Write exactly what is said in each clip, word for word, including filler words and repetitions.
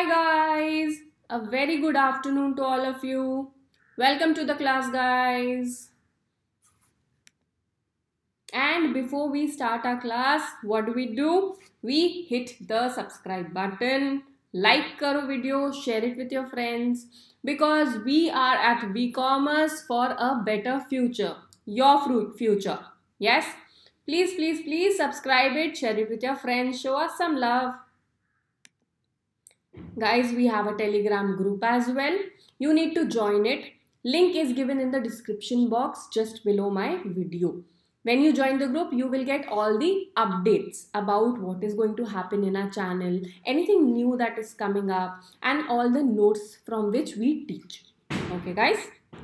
Hi guys, a very good afternoon to all of you. Welcome to the class guys. And before we start our class, what do we do? We hit the subscribe button, like karo video, share it with your friends because we are at VCommerce for a better future. Your future. Yes? Please, please, please subscribe it, share it with your friends, show us some love. Guys, we have a Telegram group as well. You need to join it. Link is given in the description box just below my video. When you join the group, you will get all the updates about what is going to happen in our channel, anything new that is coming up, and all the notes from which we teach. Okay, guys?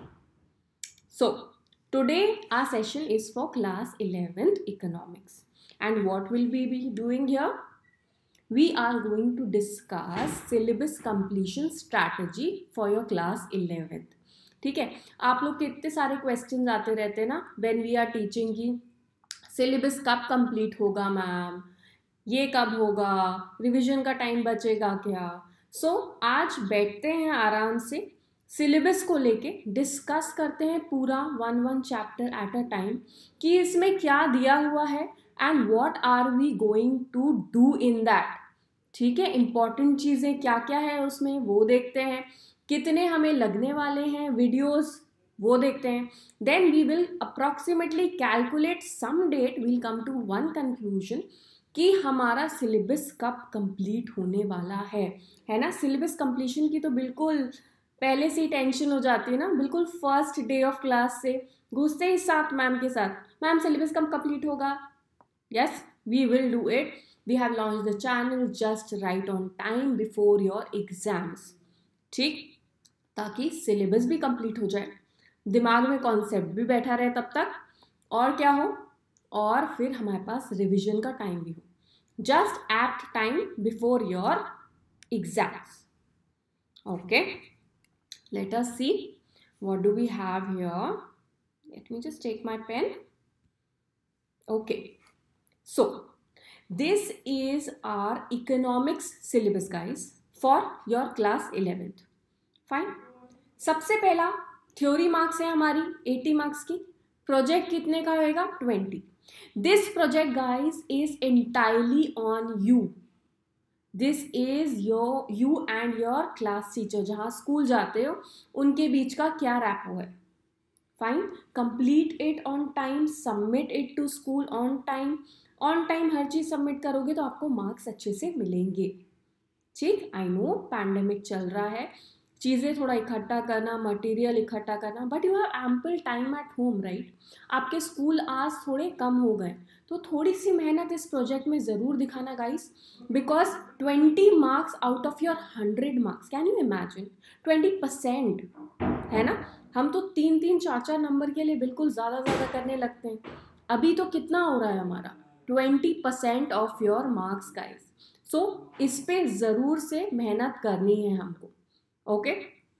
So, today our session is for class eleventh economics. And what will we be doing here? We are going to discuss syllabus completion strategy for your class eleventh. ठीक है, आप लोग के इतने सारे question आते रहते हैं ना व्हेन वी आर टीचिंग की सिलेबस कब कंप्लीट होगा मैम, ये कब होगा, रिवीजन का टाइम बचेगा क्या. सो so, आज बैठते हैं आराम से सिलेबस को लेके डिस्कस करते हैं पूरा one one chapter at a time कि इसमें क्या दिया हुआ है and what are we going to do in that. ठीक है, इंपॉर्टेंट चीज़ें क्या क्या है उसमें वो देखते हैं, कितने हमें लगने वाले हैं वीडियोस वो देखते हैं. Then we will approximately calculate some date, will come to one conclusion कि हमारा सिलेबस कब कंप्लीट होने वाला है. है ना, सिलेबस कंप्लीशन की तो बिल्कुल पहले से ही टेंशन हो जाती है ना, बिल्कुल फर्स्ट डे ऑफ क्लास से घुसते ही साथ मैम के साथ, मैम सिलेबस कब कंप्लीट होगा. Yes, we will do it. We have launch the channel just right on time before your exams. ठीक, ताकि सिलेबस भी कंप्लीट हो जाए, दिमाग में कॉन्सेप्ट भी बैठा रहे तब तक, और क्या हो, और फिर हमारे पास रिवीजन का टाइम भी हो. Just at time before your exams. Okay, let us see what do we have here. Let me just take my pen. Okay, so this is our economics syllabus guys for your class eleventh. Fine. सबसे पहला theory marks है हमारी अस्सी marks की. Project कितने का होएगा? Twenty. This project guys is entirely on you. This is your you and your class teacher, जहाँ स्कूल जाते हो उनके बीच का क्या रैपो है. Fine, complete it on time, submit it to school on time. On time हर चीज़ सबमिट करोगे तो आपको मार्क्स अच्छे से मिलेंगे. ठीक, आई नो पैंडेमिक चल रहा है, चीज़ें थोड़ा इकट्ठा करना, मटेरियल इकट्ठा करना, but you have ample time at home right. आपके स्कूल आज थोड़े कम हो गए तो थोड़ी सी मेहनत इस प्रोजेक्ट में ज़रूर दिखाना guys, because twenty marks out of your hundred marks, can you imagine, twenty percent है ना. हम तो तीन तीन चार चार नंबर के लिए बिल्कुल ज़्यादा ज़्यादा करने लगते हैं. अभी तो कितना हो रहा है हमारा, twenty percent of your marks guys. So इस पे ज़रूर से मेहनत करनी है हमको. Okay,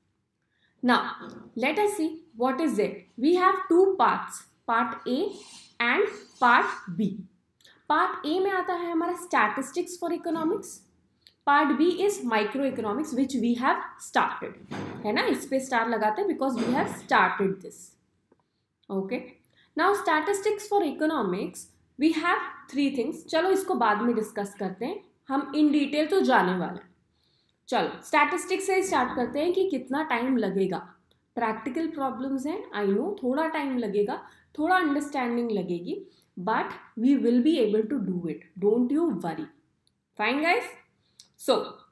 now let us see what is it. We have two parts, part A and part B. Part A में आता है हमारा statistics for economics. Part B is microeconomics which we have started. है ना, इस पे स्टार लगाते हैं because we have started this. Okay, now statistics for economics we have three things. चलो इसको बाद में डिस्कस करते हैं, हम इन डिटेल तो जाने वाले हैं. चलो स्टैटिस्टिक्स से स्टार्ट करते हैं कि कितना टाइम लगेगा. प्रैक्टिकल प्रॉब्लम्स हैं, आई नो थोड़ा टाइम लगेगा, थोड़ा अंडरस्टैंडिंग लगेगी, but we will be able to do it, don't you worry. Fine guys, so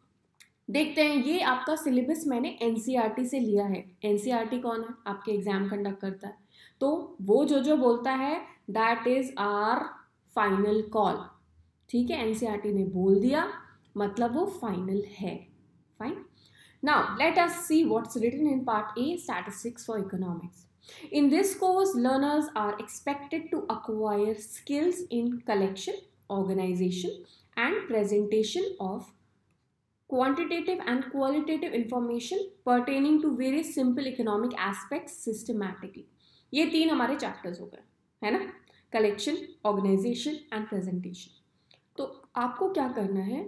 देखते हैं. ये आपका सिलेबस मैंने एनसीईआरटी से लिया है. एनसीईआरटी कौन है? आपके एग्जाम कंडक्ट करता है, तो वो जो जो बोलता है that is our final call. ठीक है, एनसीईआरटी ने बोल दिया मतलब वो फाइनल है. Fine. Now let us see what's written in part A, statistics for economics. In this course, learners are expected to acquire skills in collection, organization, and presentation of quantitative and qualitative information pertaining to various simple economic aspects systematically. ये तीन हमारे chapters हो गए, है ना? Collection, organization, and presentation. तो आपको क्या करना है,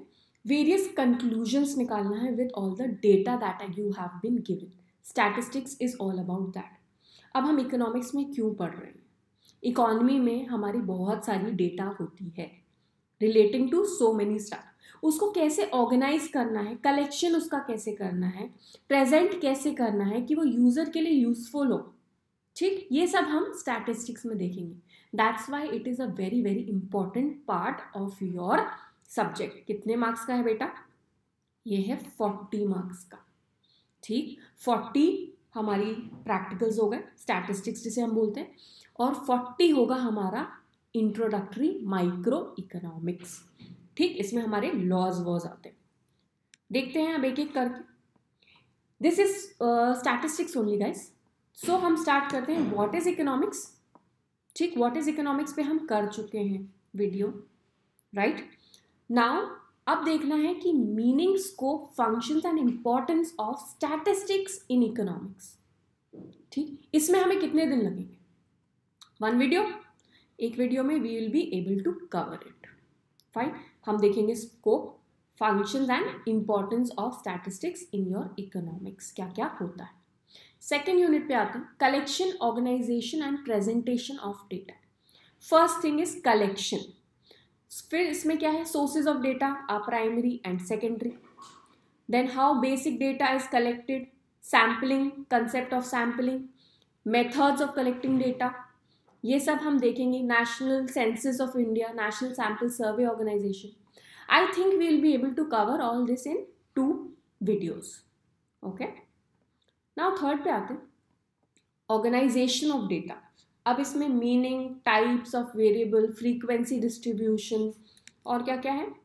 वेरियस कंक्लूजन्स निकालना है with all the data that you have been given. Statistics is all about that. अब हम इकोनॉमिक्स में क्यों पढ़ रहे हैं? इकोनॉमी में हमारी बहुत सारी डेटा होती है relating to so many staff. उसको कैसे ऑर्गेनाइज करना है, कलेक्शन उसका कैसे करना है, प्रेजेंट कैसे करना है कि वो यूज़र के लिए यूजफुल हो. ठीक, ये सब हम स्टैटिस्टिक्स में देखेंगे. That's why it is a very very important part of your subject. कितने मार्क्स का है बेटा? ये है फोर्टी मार्क्स का. ठीक, फोर्टी हमारी प्रैक्टिकल्स हो गए, स्टैटिस्टिक्स जिसे हम बोलते हैं, और फोर्टी होगा हमारा इंट्रोडक्टरी माइक्रो इकोनॉमिक्स. ठीक, इसमें हमारे लॉज वॉज आते हैं. देखते हैं अब एक एक करके. This is statistics only guys. So हम स्टार्ट करते हैं. What is economics? ठीक, व्हाट इज इकोनॉमिक्स पे हम कर चुके हैं वीडियो, राइट. नाउ अब देखना है कि meaning, scope, functions and importance of statistics in economics. ठीक, इसमें हमें कितने दिन लगेंगे? One video. एक वीडियो में we will be able to cover it. Fine, हम देखेंगे scope, functions and importance of statistics in your economics, क्या क्या होता है. सेकेंड यूनिट पे आते हैं, collection, organisation and presentation of data. First thing is collection. फिर इसमें क्या है? Sources of data are primary and secondary. Then how basic data is collected, sampling, concept of sampling, methods of collecting data, ये सब हम देखेंगे. National census of India, national sample survey organisation. I think we will be able to cover all this in two videos. Okay, now third पे आते हैं, organisation of data. अब इसमें meaning, types of variable, frequency distribution और क्या क्या है,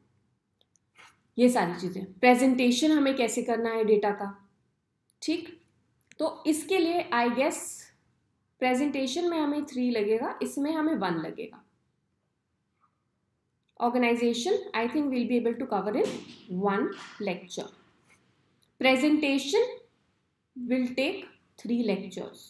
ये सारी चीज़ें. प्रेजेंटेशन हमें कैसे करना है डेटा का. ठीक, तो इसके लिए आई गेस प्रेजेंटेशन में हमें थ्री लगेगा, इसमें हमें वन लगेगा. Organisation I think will be able to cover in one lecture. Presentation will take three lectures.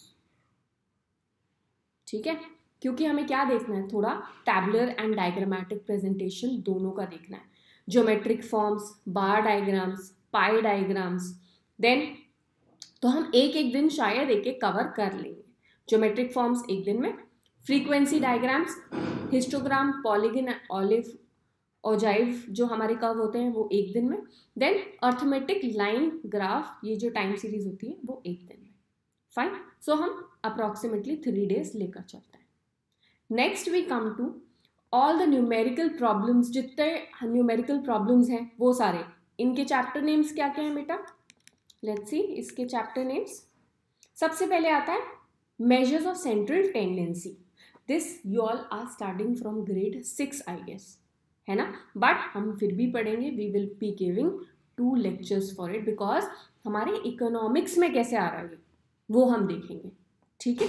ठीक है, क्योंकि हमें क्या देखना है, थोड़ा टैबुलर एंड डायग्रामेटिक प्रेजेंटेशन दोनों का देखना है. Geometric forms, bar diagrams, pie diagrams, then तो हम एक एक दिन शायद एक एक कवर कर लेंगे. ज्योमेट्रिक फॉर्म्स एक दिन में, frequency diagrams, histogram, polygon, olive, ogive जो हमारे कर्व होते हैं वो एक दिन में. देन अर्थमेटिक लाइन ग्राफ, ये जो टाइम सीरीज होती है वो एक दिन में. फाइन, सो हम अप्रॉक्सीमेटली थ्री डेज लेकर चलते हैं. Next we come to all the numerical problems. जितने न्यूमेरिकल प्रॉब्लम्स हैं वो सारे, इनके चैप्टर नेम्स क्या क्या हैं बेटा? लेट्स सी इसके चैप्टर नेम्स. सबसे पहले आता है measures of central tendency. This you all are starting from grade six I guess, है ना. बट हम फिर भी पढ़ेंगे. we will be giving two lectures for it because हमारे इकोनॉमिक्स में कैसे आ रहा है वो हम देखेंगे. ठीक है,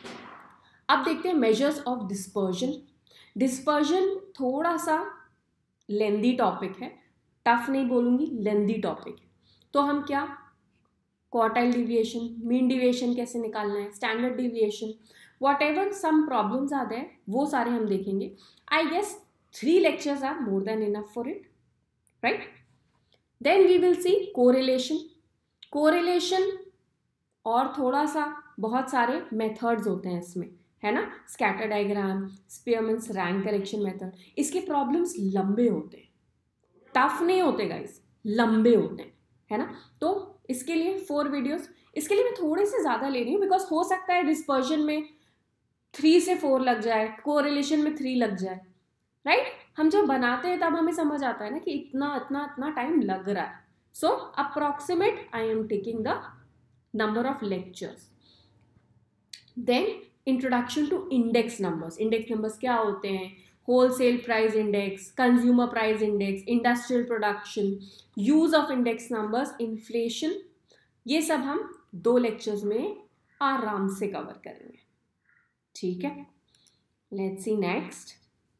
अब देखते हैं measures of dispersion. dispersion थोड़ा सा लेंदी टॉपिक है, टफ नहीं बोलूँगी, लेंदी टॉपिक है. तो हम क्या, क्वार्टाइल डिविएशन, मीन डिविएशन कैसे निकालना है, standard deviation, whatever some problems are there, वो सारे हम देखेंगे. I guess three lectures are more than enough for it, right. Then we will see correlation. Correlation और थोड़ा सा बहुत सारे मेथड्स होते हैं इसमें, है ना. Scatter diagram, Spearman's rank correction method. इसके प्रॉब्लम्स लंबे होते हैं, टफ नहीं होते गाइस, लंबे होते हैं, है ना. तो इसके लिए फोर वीडियोस. इसके लिए मैं थोड़े से ज़्यादा ले रही हूँ बिकॉज हो सकता है डिस्पर्जन में थ्री से फोर लग जाए, कोरिलेशन में थ्री लग जाए, राइट. हम जब बनाते हैं तब हमें समझ आता है ना कि इतना इतना इतना टाइम लग रहा है. So approximate I am taking the number of lectures. Then introduction to index numbers. Index numbers क्या होते हैं? Wholesale price index, consumer price index, industrial production, use of index numbers, inflation, ये सब हम दो लेक्चर्स में आराम से कवर करेंगे. ठीक है, let's see next.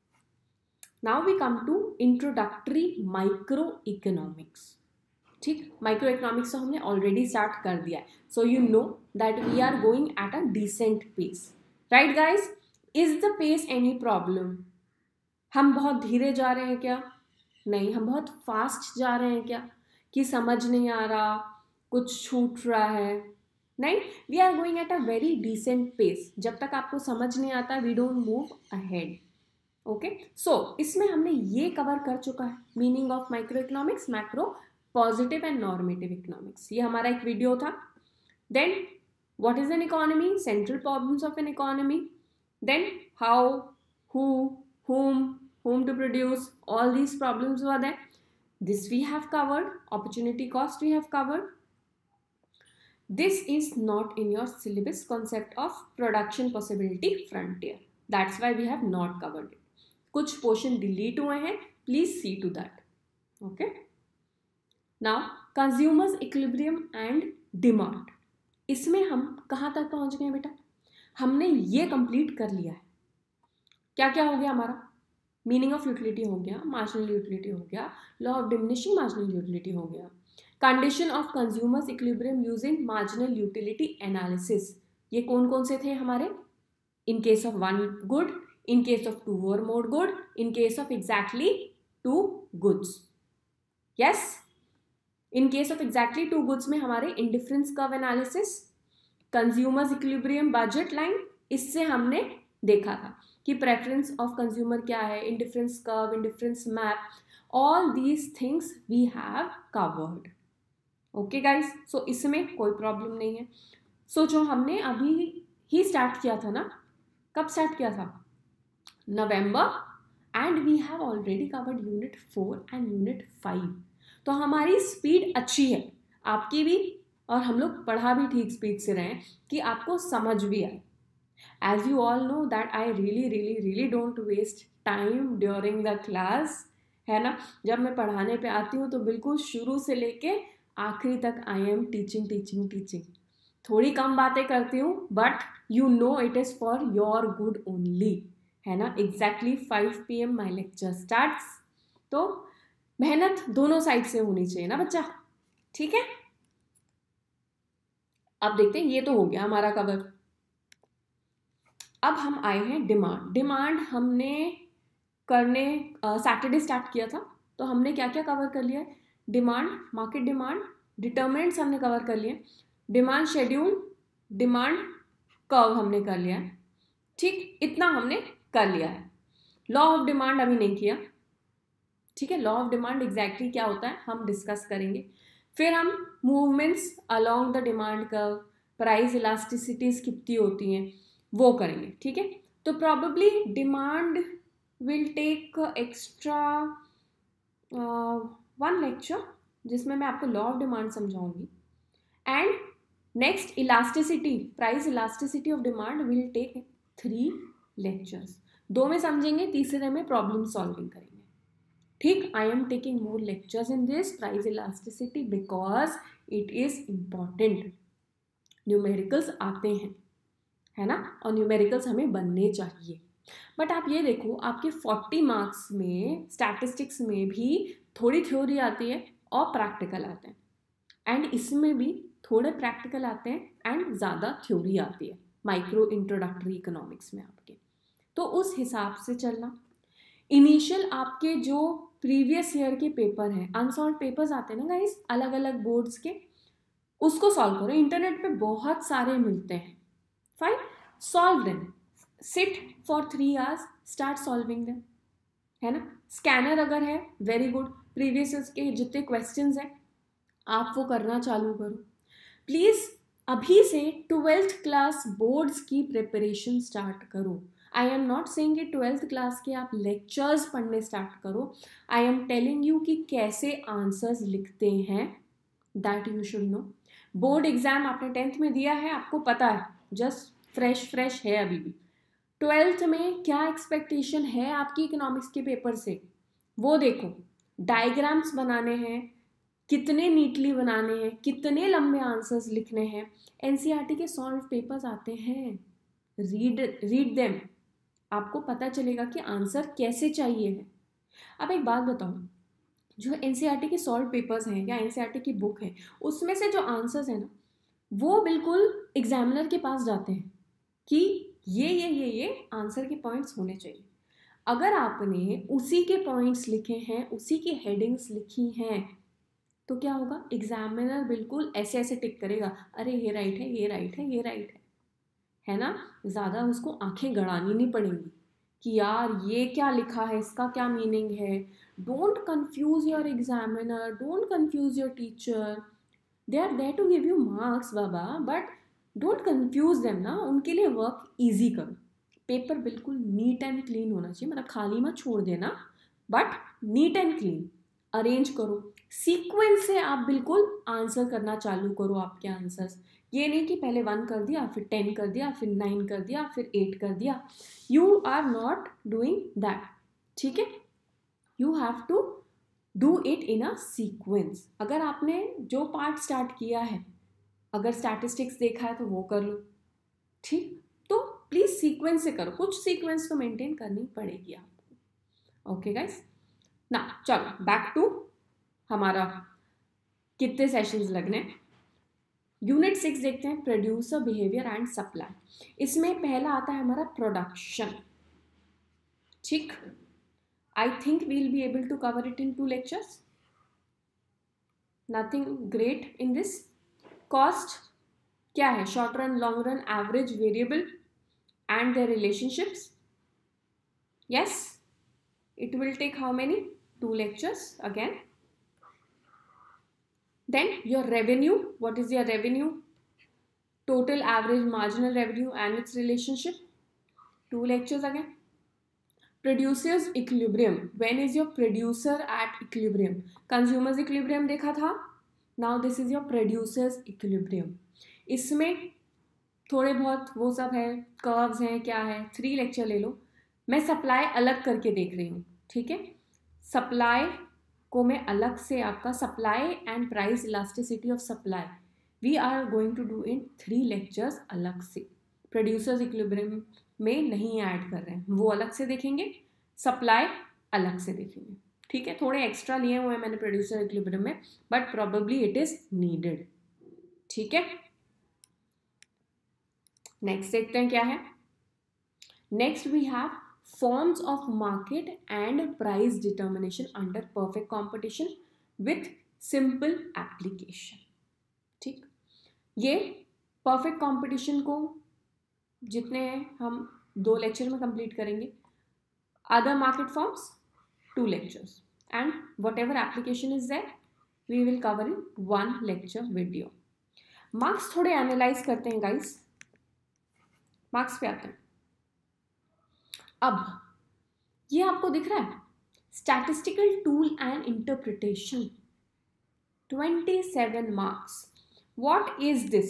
Now we come to introductory micro economics. ठीक, माइक्रो इकोनॉमिक्स तो हमने ऑलरेडी स्टार्ट कर दिया है. So you know that we are going at a decent pace, right guys. Is the pace any problem? हम बहुत धीरे जा रहे हैं क्या? नहीं, हम बहुत फास्ट जा रहे हैं क्या कि समझ नहीं आ रहा, कुछ छूट रहा है? नहीं, we are going at a very decent pace. जब तक आपको समझ नहीं आता we don't move ahead. Okay, so इसमें हमने ये कवर कर चुका है, meaning of micro economics, macro, positive and normative economics. ये हमारा एक वीडियो था. Then what is an economy, central problems of an economy, then how, who, whom, whom to produce, all these problems were there. This we have covered. Opportunity cost we have covered. This is not in your syllabus, concept of production possibility frontier. That's why we have not covered it. कुछ portion delete हुए हैं, please see to that. Okay. Now consumers equilibrium and demand. इसमें हम कहाँ तक पहुँच गए बेटा? हमने ये complete कर लिया है. क्या क्या हो गया हमारा? मीनिंग ऑफ यूटिलिटी हो गया, मार्जिनल यूटिलिटी हो गया, law of diminishing marginal utility हो गया, condition of consumer's equilibrium using marginal utility analysis. ये कौन कौन से थे हमारे? In case of one good, in case of two और more good, in case of exactly two goods. Yes, in case of exactly two goods में हमारे indifference curve analysis, consumer's equilibrium budget line, इससे हमने देखा था कि preference of consumer क्या है, indifference curve, indifference map, all these things we have covered. Okay guys, so इसमें कोई प्रॉब्लम नहीं है. सोचो हमने अभी ही स्टार्ट किया था ना, कब स्टार्ट किया था? नवंबर, and we have already covered unit four and unit five. तो हमारी स्पीड अच्छी है, आपकी भी, और हम लोग पढ़ा भी ठीक स्पीड से रहे हैं कि आपको समझ भी आए. As you all know that I really really really don't waste time during the class, है ना. जब मैं पढ़ाने पे आती हूँ तो बिल्कुल शुरू से लेके आखिरी तक I am teaching teaching teaching. थोड़ी कम बातें करती हूँ but you know it is for your good only, है ना. Exactly five p m my lecture starts. तो मेहनत दोनों साइड से होनी चाहिए ना बच्चा, ठीक है. अब देखते हैं, ये तो हो गया हमारा कवर. अब हम आए हैं डिमांड. डिमांड हमने करने सैटरडे uh, स्टार्ट किया था, तो हमने क्या क्या कवर कर लिया है? डिमांड, मार्केट डिमांड, डिटर्मिनेंट्स हमने कवर कर लिए, डिमांड शेड्यूल, डिमांड कर्व हमने कर लिया है. ठीक, इतना हमने कर लिया है. लॉ ऑफ डिमांड अभी नहीं किया, ठीक है. लॉ ऑफ डिमांड एग्जैक्टली क्या होता है हम डिस्कस करेंगे. फिर हम movements along the demand curve, price elasticities कितनी होती हैं, वो करेंगे, ठीक है. तो probably demand will take extra one lecture जिसमें मैं आपको लॉ ऑफ डिमांड समझाऊंगी, and next elasticity, price elasticity of demand will take three lectures. दो में समझेंगे, तीसरे में प्रॉब्लम सॉल्विंग करेंगे, ठीक. I am taking more lectures in this price elasticity because it is important. Numericals आते हैं, है ना, और न्यूमेरिकल्स हमें बनने चाहिए. बट आप ये देखो, आपके फोर्टी मार्क्स में स्टैटिस्टिक्स में भी थोड़ी थ्योरी आती है और प्रैक्टिकल आते हैं, एंड इसमें भी थोड़े प्रैक्टिकल आते हैं एंड ज़्यादा थ्योरी आती है माइक्रो इंट्रोडक्टरी इकोनॉमिक्स में आपके. तो उस हिसाब से चलना. इनिशियल आपके जो प्रीवियस ईयर के पेपर हैं, अनसॉल्व पेपर्स आते हैं ना गाइस, अलग अलग बोर्ड्स के, उसको सॉल्व करो. इंटरनेट पे बहुत सारे मिलते हैं. Fine, solve them. Sit for three hours, start solving them, है ना. स्कैनर अगर है, वेरी गुड. प्रीवियस के जितने क्वेश्चंस हैं आप वो करना चालू करो प्लीज़. अभी से ट्वेल्थ क्लास बोर्ड्स की प्रिपरेशन स्टार्ट करो. आई एम नॉट सेइंग कि ट्वेल्थ क्लास के आप लेक्चर्स पढ़ने स्टार्ट करो. आई एम टेलिंग यू कि कैसे आंसर्स लिखते हैं, that you should know. Board exam आपने टेंथ में दिया है, आपको पता है, जस्ट फ्रेश फ्रेश है अभी भी. ट्वेल्थ में क्या एक्सपेक्टेशन है आपकी इकोनॉमिक्स के पेपर से, वो देखो. डायग्राम्स बनाने हैं, कितने नीटली बनाने हैं, कितने लंबे आंसर्स लिखने हैं. एनसीईआरटी के सॉल्व पेपर्स आते हैं, रीड रीड देम. आपको पता चलेगा कि आंसर कैसे चाहिए है. अब एक बात बताओ, जो एनसीईआरटी के सॉल्व पेपर्स हैं या एनसीईआरटी की बुक है, उसमें से जो आंसर्स हैं ना, वो बिल्कुल एग्जामिनर के पास जाते हैं कि ये ये ये ये आंसर के पॉइंट्स होने चाहिए. अगर आपने उसी के पॉइंट्स लिखे हैं, उसी की हेडिंग्स लिखी हैं, तो क्या होगा, एग्जामिनर बिल्कुल ऐसे ऐसे टिक करेगा, अरे ये राइट है, ये राइट है, ये राइट है, है ना। ज़्यादा उसको आंखें गड़ानी नहीं पड़ेंगी कि यार ये क्या लिखा है, इसका क्या मीनिंग है। Don't confuse your examiner, don't confuse your teacher, they are there to give you marks बाबा, बट डोंट कंफ्यूज देम ना। उनके लिए वर्क ईजी करो। पेपर बिल्कुल नीट एंड क्लीन होना चाहिए, मतलब खाली मत छोड़ देना, but neat and clean arrange करो। सीक्वेंस से आप बिल्कुल आंसर करना चालू करो आपके आंसर्स। ये नहीं कि पहले वन कर दिया, फिर टेन कर दिया, फिर नाइन कर दिया, फिर एट कर दिया। You are not doing that, ठीक है। You have to do it in a sequence. अगर आपने जो पार्ट स्टार्ट किया है, अगर स्टैटिस्टिक्स देखा है तो वो कर लो, ठीक। तो प्लीज सीक्वेंस से करो, कुछ सीक्वेंस तो मेंटेन करनी पड़ेगी आपको। ओके गाइस, ना चलो बैक टू हमारा कितने सेशंस लगने। यूनिट सिक्स देखते हैं, प्रोड्यूसर बिहेवियर एंड सप्लाई। इसमें पहला आता है हमारा प्रोडक्शन, ठीक। I think we will be able to cover it in two lectures, nothing great in this. Cost क्या है, short run, long run, average, variable and their relationships. Yes, it will take how many, two lectures again. Then your revenue, what is your revenue, total, average, marginal revenue and its relationship, two lectures again. Producers equilibrium, when is your producer at equilibrium, consumers equilibrium देखा था, now this is your producers equilibrium. इसमें थोड़े बहुत वो सब है, curves हैं, क्या है, थ्री लेक्चर ले लो। मैं सप्लाई अलग करके देख रही हूँ, ठीक है। सप्लाई को मैं अलग से, आपका supply and price elasticity of supply, we are going to do in three lectures अलग से। प्रोड्यूसर्स इक्विलिब्रियम में नहीं ऐड कर रहे हैं, वो अलग से देखेंगे, सप्लाई अलग से देखेंगे, ठीक है। थोड़े एक्स्ट्रा लिए हुए हैं मैंने प्रोड्यूसर इक्विलिब्रियम में, but probably it is needed, ठीक है। नेक्स्ट देखते हैं क्या है। Next we have forms of market and price determination under perfect competition with simple application, ठीक। ये परफेक्ट कंपटीशन को जितने हम दो लेक्चर में कंप्लीट करेंगे, other market forms two lectures, and whatever application is there we will cover in one lecture video. Marks थोड़े analyse करते हैं गाइस, मार्क्स पे आते हैं। अब ये आपको दिख रहा है, statistical tool and interpretation, twenty seven marks. What is this?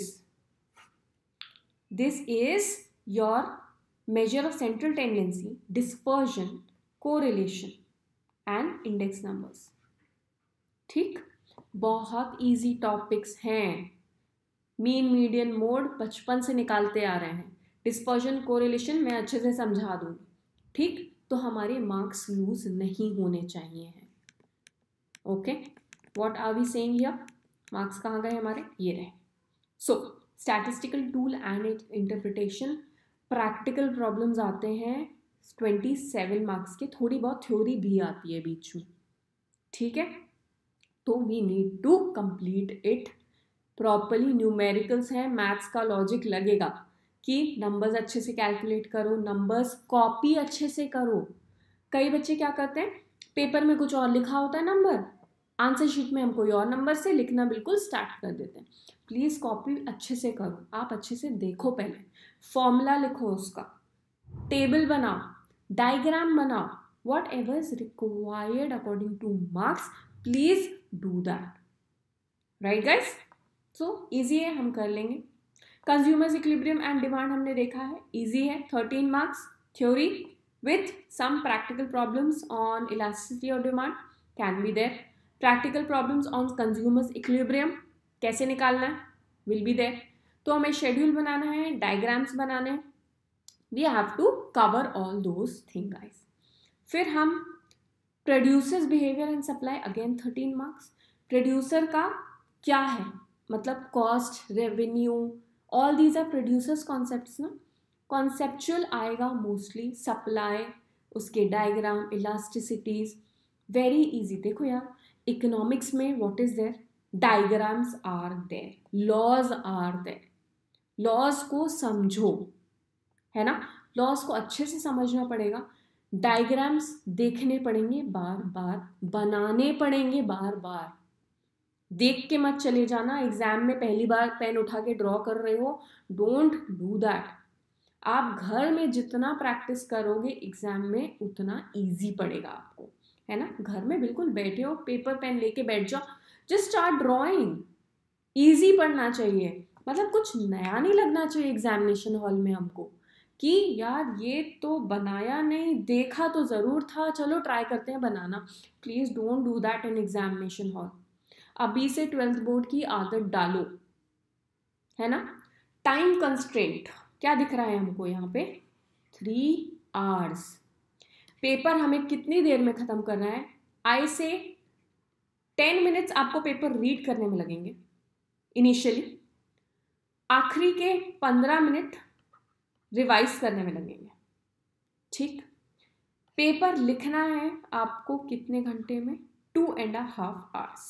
This is your measure of central tendency, dispersion, correlation and index numbers, ठीक। बहुत इजी टॉपिक्स हैं, मीन मीडियन मोड बचपन से निकालते आ रहे हैं, डिस्पर्जन कोरिलेशन मैं अच्छे से समझा दूंगी, ठीक। तो हमारे मार्क्स लूज नहीं होने चाहिए हैं। Okay, what are we saying here, marks कहाँ गए हमारे, ये रहे। So statistical tool and interpretation, practical problems आते हैं ट्वेंटी सेवन मार्क्स के, थोड़ी बहुत थ्योरी भी आती है बीच में, ठीक है। तो we need to complete it properly. Numericals हैं, मैथ्स का लॉजिक लगेगा कि नंबर्स अच्छे से कैलकुलेट करो, नंबर्स कॉपी अच्छे से करो। कई बच्चे क्या करते हैं, पेपर में कुछ और लिखा होता है नंबर, आंसर शीट में हम कोई और नंबर से लिखना बिल्कुल स्टार्ट कर देते हैं। प्लीज़ कॉपी अच्छे से करो, आप अच्छे से देखो, पहले फॉर्मूला लिखो, उसका टेबल बनाओ, डायग्राम बनाओ, whatever is required according to marks, please do that, right guys. So easy है, हम कर लेंगे। कंज्यूमर्स इक्विलिब्रियम एंड डिमांड हमने देखा है, इजी है, thirteen marks theory with some practical problems on elasticity of demand can be there, practical problems on consumer's equilibrium कैसे निकालना है विल बी देयर। तो हमें शेड्यूल बनाना है, डायग्राम्स बनाने हैं, we have to cover all those thing guys. फिर हम producers behaviour and supply, again thirteen marks. Producer का क्या है, मतलब cost, revenue, all these are producers concepts ना। कॉन्सेप्चुअल आएगा मोस्टली, सप्लाई उसके डायग्राम, इलास्टिसिटीज, वेरी इजी। देखो यार, इकोनॉमिक्स में what is there, diagrams are there, laws are there. Laws को समझो, है ना, लॉज को अच्छे से समझना पड़ेगा, डायग्राम्स देखने पड़ेंगे बार बार, बनाने पड़ेंगे बार बार। देख के मत चले जाना, एग्जाम में पहली बार पेन उठा के ड्रॉ कर रहे हो, डोंट डू दैट। आप घर में जितना प्रैक्टिस करोगे एग्जाम में उतना इजी पड़ेगा आपको, है ना। घर में बिल्कुल बैठे हो, पेपर पेन लेके बैठ जाओ, जस्ट स्टार्ट ड्रॉइंग। इजी पढ़ना चाहिए, मतलब कुछ नया नहीं लगना चाहिए एग्जामिनेशन हॉल में हमको कि यार ये तो बनाया नहीं, देखा तो ज़रूर था, चलो ट्राई करते हैं बनाना। Please don't do that in examination hall. अभी से ट्वेल्थ बोर्ड की आदत डालो, है ना। टाइम कंस्ट्रेंट क्या दिख रहा है हमको यहाँ पे, थ्री आवर्स। पेपर हमें कितनी देर में ख़त्म करना है, आई से टेन मिनट्स आपको पेपर रीड करने में लगेंगे इनिशियली, आखिरी के पंद्रह मिनट रिवाइज करने में लगेंगे, ठीक। पेपर लिखना है आपको कितने घंटे में, two and half hours.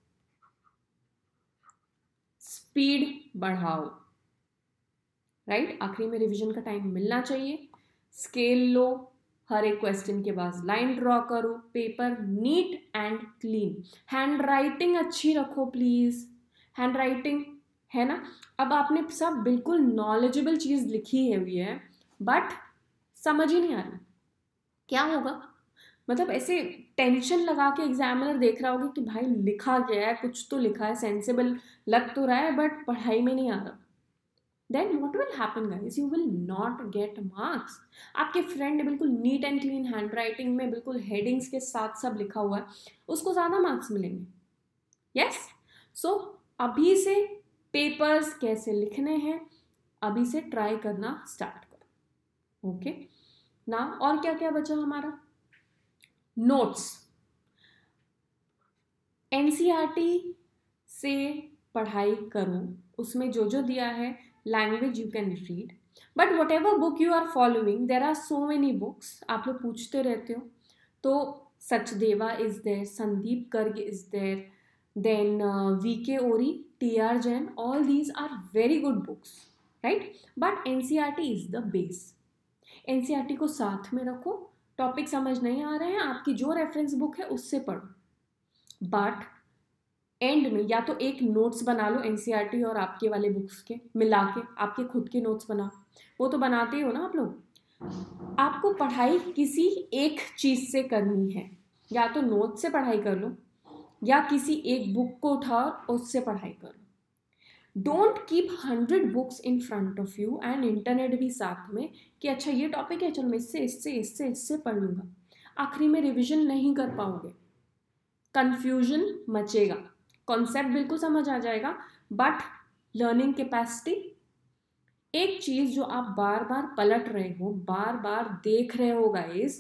Speed बढ़ाओ, राइट। आखिरी में रिवीजन का टाइम मिलना चाहिए। स्केल लो, हर एक क्वेश्चन के बाद लाइन ड्रॉ करो, paper neat and clean. Handwriting अच्छी रखो प्लीज, हैंड राइटिंग, है ना। अब आपने सब बिल्कुल नॉलेजेबल चीज़ लिखी है हुई है, बट समझ ही नहीं आ रहा क्या होगा। मतलब ऐसे टेंशन लगा के एग्जामिनर देख रहा होगा कि भाई लिखा क्या है, कुछ तो लिखा है, सेंसिबल लग तो रहा है, बट पढ़ाई में नहीं आ रहा। Then what will happen guys, you will not get marks. आपके फ्रेंड ने बिल्कुल neat and clean handwriting में बिल्कुल हेडिंग्स के साथ सब लिखा हुआ है, उसको ज़्यादा मार्क्स मिलेंगे। यस, सो अभी से पेपर्स कैसे लिखने हैं अभी से ट्राई करना स्टार्ट करो, ओके ना। और क्या क्या बचा हमारा, नोट्स। एनसीईआरटी से पढ़ाई करो, उसमें जो जो दिया है language you can read, but whatever book you are following, there are so many books. आप लोग पूछते रहते हो, तो Sachdeva is there, Sandeep Garg is there, then V K Ohri, T R Jain, all these are very good books, right? But N C E R T is the base. N C E R T को साथ में रखो, टॉपिक समझ नहीं आ रहे हैं, आपकी जो रेफरेंस बुक है उससे पढ़ो, बट एंड में या तो एक नोट्स बना लो N C E R T और आपके वाले बुक्स के मिला के, आपके खुद के नोट्स बनाओ, वो तो बनाते ही हो ना आप लोग। आपको पढ़ाई किसी एक चीज़ से करनी है, या तो नोट्स से पढ़ाई कर लो या किसी एक बुक को उठाओ उससे पढ़ाई करो। Don't keep hundred books in front of you and internet भी साथ में कि अच्छा ये टॉपिक है, चलो मैं इससे इससे इससे इससे पढ़ लूँगा। आखिरी में रिविजन नहीं कर पाओगे, कंफ्यूजन मचेगा, कॉन्सेप्ट बिल्कुल समझ आ जाएगा बट लर्निंग कैपेसिटी, एक चीज़ जो आप बार बार पलट रहे हो, बार बार देख रहे हो गाइस,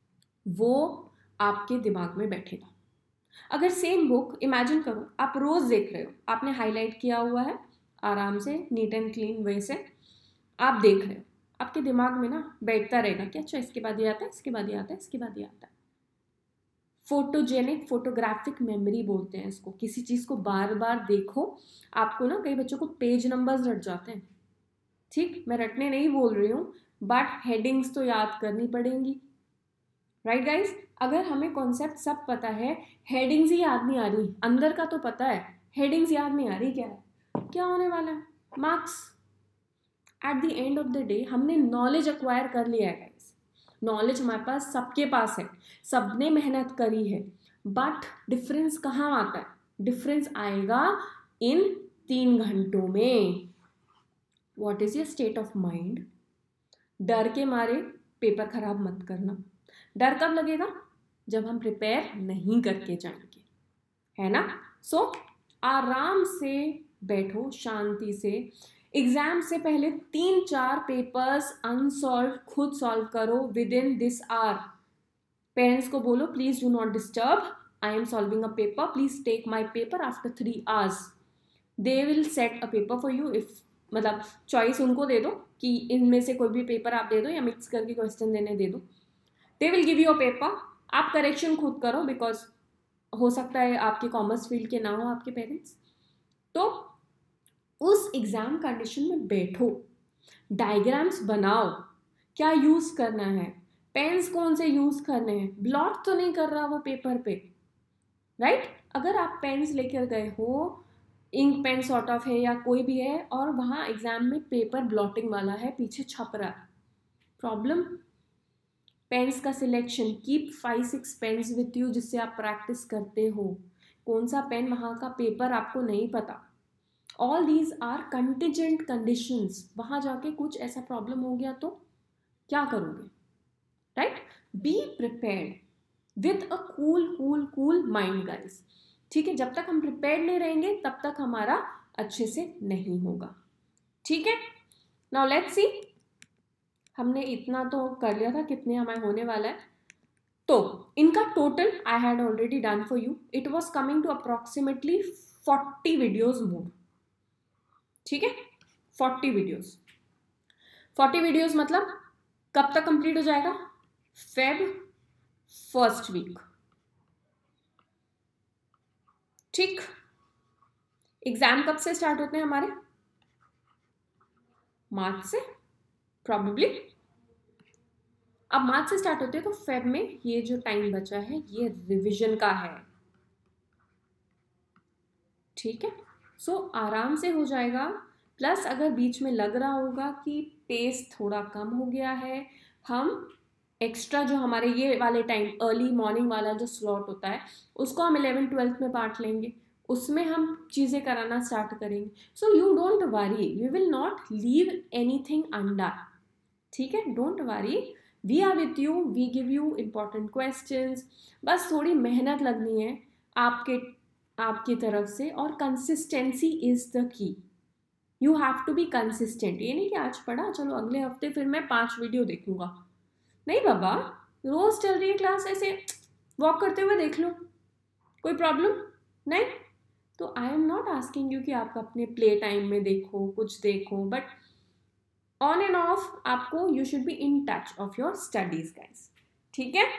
वो आपके दिमाग में बैठेगा। अगर सेम बुक इमेजिन करो आप रोज देख रहे हो, आपने हाईलाइट किया हुआ है आराम से नीट एंड क्लीन वे से, आप देख रहे हो, आपके दिमाग में ना बैठता रहेगा कि अच्छा इसके बाद ये आता है, इसके बाद ये आता है, इसके बाद ये आता है। फोटोजेनिक फोटोग्राफिक मेमोरी बोलते हैं इसको। किसी चीज़ को बार बार देखो, आपको ना कई बच्चों को पेज नंबर्स रट जाते हैं, ठीक, मैं रटने नहीं बोल रही हूँ बट हेडिंग्स तो याद करनी पड़ेंगी, राइट गाइज। अगर हमें कॉन्सेप्ट सब पता है, हेडिंग्स ही याद नहीं आ रही, अंदर का तो पता है, हेडिंग्स याद नहीं आ रही, क्या है, क्या होने वाला है, marks. At the end of the day हमने नॉलेज एक्वायर कर लिया है गाइस, नॉलेज हमारे पास, सबके पास है, सबने मेहनत करी है, बट डिफरेंस कहाँ आता है, डिफरेंस आएगा इन तीन घंटों में। What is your state of mind. डर के मारे पेपर खराब मत करना। डर कब लगेगा, जब हम प्रिपेयर नहीं करके जाएंगे, है ना। सो so, आराम से बैठो, शांति से, एग्जाम से पहले तीन चार पेपर्स अनसॉल्व खुद सॉल्व करो within this hour. Parents को बोलो please do not disturb, I am solving a paper, please take my paper after three hours. They will set a paper for you. If मतलब choice उनको दे दो कि इनमें से कोई भी पेपर आप दे दो या मिक्स करके क्वेश्चन देने दे दो, they will give you a paper, आप करेक्शन खुद करो, बिकॉज हो सकता है आपके कॉमर्स फील्ड के ना हो आपके पेरेंट्स। तो उस एग्जाम कंडीशन में बैठो, डायग्राम्स बनाओ, क्या यूज करना है, पेन्स कौन से यूज करने हैं, ब्लॉट तो नहीं कर रहा वो पेपर पे, राइट right? अगर आप पेन्स लेकर गए हो, इंक पेन सॉर्ट ऑफ है या कोई भी है, और वहाँ एग्जाम में पेपर ब्लॉटिंग वाला है, पीछे छप रहा है, प्रॉब्लम। पेन्स का selection, keep five six pens with you जिससे आप प्रैक्टिस करते हो। कौन सा पेन, वहाँ का पेपर आपको नहीं पता। All these are contingent conditions. वहाँ जाके कुछ ऐसा प्रॉब्लम हो गया तो क्या करोगे, right? Be prepared with a cool cool cool mind guys, ठीक है? जब तक हम प्रिपेयर्ड नहीं रहेंगे तब तक हमारा अच्छे से नहीं होगा, ठीक है? नाउ लेट्स सी, हमने इतना तो कर लिया था, कितने हमारे होने वाला है। तो इनका total I had already done for you, it was coming to approximately forty videos more, ठीक है? फोर्टी वीडियोज, फोर्टी वीडियोज मतलब कब तक कंप्लीट हो जाएगा? फेब फर्स्ट वीक, ठीक? एग्जाम कब से स्टार्ट होते हैं हमारे? मार्च से प्रॉबेबली। अब मार्च से स्टार्ट होते हैं तो फेब में ये जो टाइम बचा है ये रिवीजन का है, ठीक है? सो so, आराम से हो जाएगा। प्लस अगर बीच में लग रहा होगा कि पेस थोड़ा कम हो गया है, हम एक्स्ट्रा जो हमारे ये वाले टाइम अर्ली मॉर्निंग वाला जो स्लॉट होता है उसको हम इलेवन ट्वेल्थ में बांट लेंगे, उसमें हम चीज़ें कराना स्टार्ट करेंगे। So you don't worry, we will not leave anything under, ठीक है? Don't worry, we are with you, we give you important questions. बस थोड़ी मेहनत लगनी है आपके आपकी तरफ से, और consistency is the key. You have to be consistent. ये नहीं कि आज पढ़ा चलो अगले हफ्ते फिर मैं पांच वीडियो देखूंगा, नहीं बाबा, रोज चल रही है क्लास, ऐसे वॉक करते हुए देख लो, कोई प्रॉब्लम नहीं। तो I am not asking you कि आप अपने प्ले टाइम में देखो, कुछ देखो, बट ऑन एंड ऑफ आपको you should be in touch of your studies guys, ठीक है?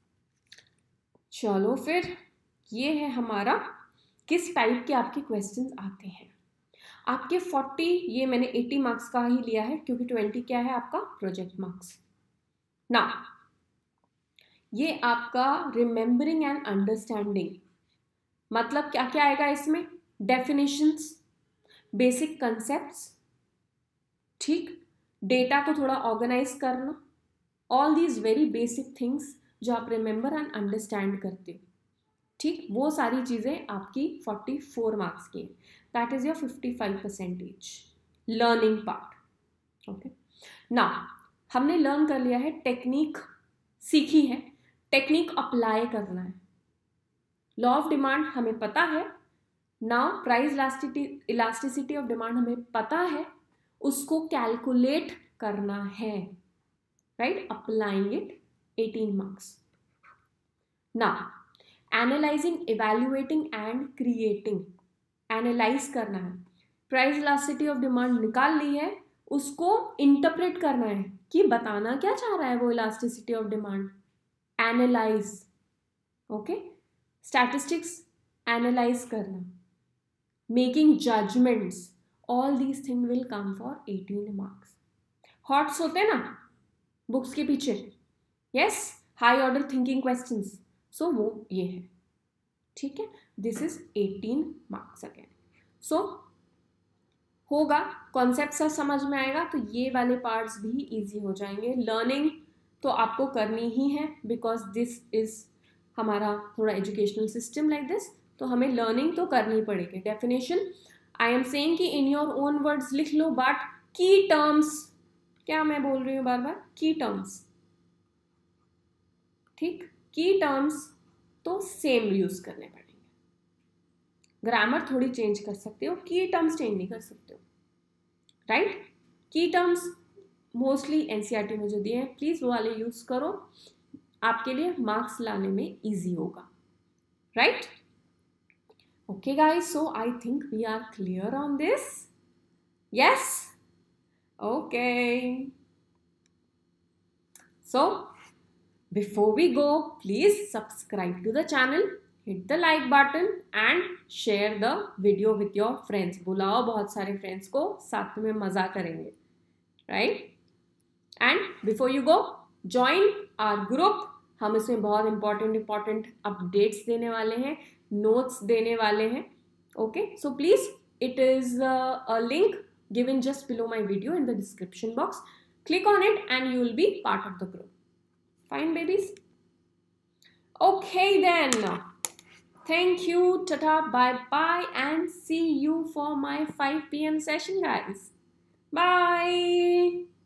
चलो फिर, ये है हमारा किस टाइप के आपके क्वेश्चंस आते हैं। आपके फोर्टी, ये मैंने एटी मार्क्स का ही लिया है क्योंकि ट्वेंटी क्या है आपका प्रोजेक्ट मार्क्स। ना ये आपका रिमेंबरिंग एंड अंडरस्टैंडिंग, मतलब क्या क्या आएगा इसमें? डेफिनेशंस, बेसिक कंसेप्ट्स, ठीक? डेटा को थोड़ा ऑर्गेनाइज करना, all these very basic things जो आप रिमेंबर एंड अंडरस्टैंड करते हो, ठीक? वो सारी चीज़ें आपकी फोर्टी फोर मार्क्स की, that is your fifty five percentage learning part, okay? ना हमने लर्न कर लिया है, टेक्निक सीखी है, टेक्निक अप्लाई करना है। लॉ ऑफ डिमांड हमें पता है, now price elasticity of demand हमें पता है, उसको कैलकुलेट करना है, right? Applying it, eighteen marks. ना analysing, evaluating and creating, analyse करना है, प्राइस इलास्टिसिटी ऑफ डिमांड निकाल ली है, उसको इंटरप्रेट करना है कि बताना क्या चाह रहा है वो elasticity of demand, analyse, okay? Statistics analyse करना, making judgements, all these thing will come for eighteen marks. HOTS होते हैं ना बुक्स के पीछे, yes, high order thinking questions, so वो ये है, ठीक है? This is eighteen marks again. So होगा, कॉन्सेप्ट सब समझ में आएगा तो ये वाले पार्ट्स भी इजी हो जाएंगे। लर्निंग तो आपको करनी ही है बिकॉज दिस इज हमारा थोड़ा एजुकेशनल सिस्टम लाइक दिस, तो हमें लर्निंग तो करनी पड़ेगी। डेफिनेशन आई एम सेइंग कि इन योर ओन वर्ड्स लिख लो, बट की टर्म्स, क्या मैं बोल रही हूँ बार बार? की टर्म्स, ठीक? की टर्म्स तो सेम यूज करने पड़ेंगे। ग्रामर थोड़ी चेंज कर सकते हो, की टर्म्स चेंज नहीं कर सकते हो, राइट? की टर्म्स मोस्टली एनसीईआरटी में जो दिए हैं, प्लीज वो वाले यूज करो, आपके लिए मार्क्स लाने में इजी होगा, right? Okay guys, so I think we are clear on this, yes? Okay, so Before we go, please subscribe to the channel, hit the like button and share the video with your friends. बुलाओ बहुत सारे friends को, साथ में मजा करेंगे, right? And before you go, join our group. हम इसमें बहुत important important updates देने वाले हैं, notes देने वाले हैं. Okay, so please, it is uh, a link given just below my video in the description box. Click on it and you will be part of the group. Fine, babies? Okay then. Thank you. Tata. Bye-bye. And see you for my five p m session, guys. Bye.